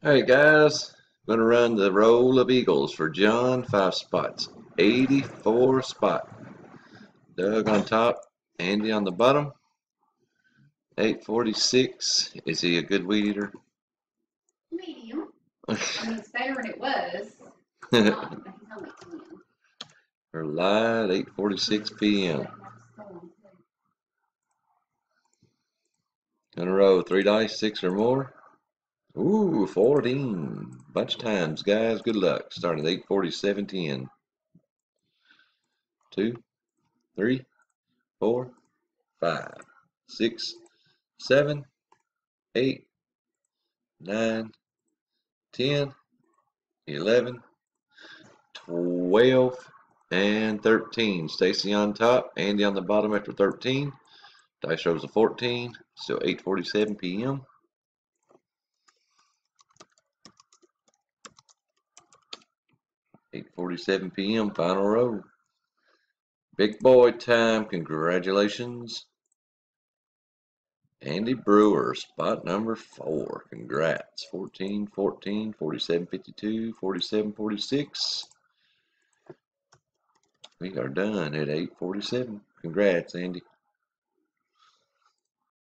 Alright guys, gonna run the roll of eagles for John, 5 spots. 84 spot. Doug on top, Andy on the bottom. 846. Is he a good weed eater? Medium. I mean, it's better than it was. It's not, but he's only 10. We're live at 8:46 p.m. Gonna roll 3 dice, 6 or more. Ooh, 14. Bunch of times, guys. Good luck. Starting at 8:47:10. 2, 3, 4, 5, 6, 7, 8, 9, 10, 11, 12, and 13. Stacy on top, Andy on the bottom after 13. Dice rolls a 14. Still 8:47 p.m. 8:47 p.m. Final roll. Big boy time. Congratulations. Andy Brewer, spot number 4. Congrats. 14, 14, 47, 52, 47, 46. We are done at 8:47. Congrats, Andy.